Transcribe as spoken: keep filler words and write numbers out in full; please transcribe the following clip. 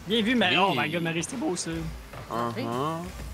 Bien vu, Marie. Oh Oui. my god, Marie, c'était beau ça. Uh-huh.